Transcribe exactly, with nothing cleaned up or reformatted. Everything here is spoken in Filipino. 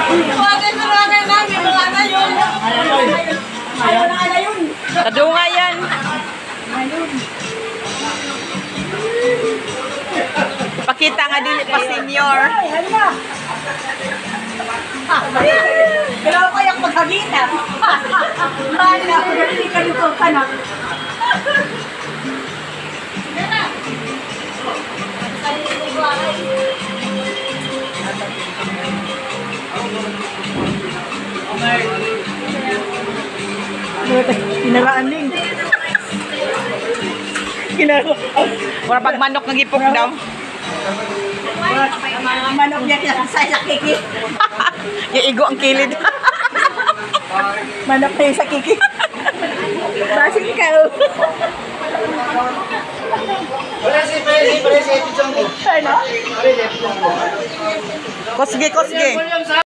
Kadunga yan. Pakita nga dili pa senior. Pero ako yung magkagita. Mahal na ako. Hindi ka nito ka na. Kinaraan ning. Kinaraan. Wala pag manok ng ipok daw. Manok niya kinakasay sa kiki. Iigo ang kilid. Manok tayo sa kiki. Basing ka. Presi, presi, presi, ito Ano? Kosge, kosge.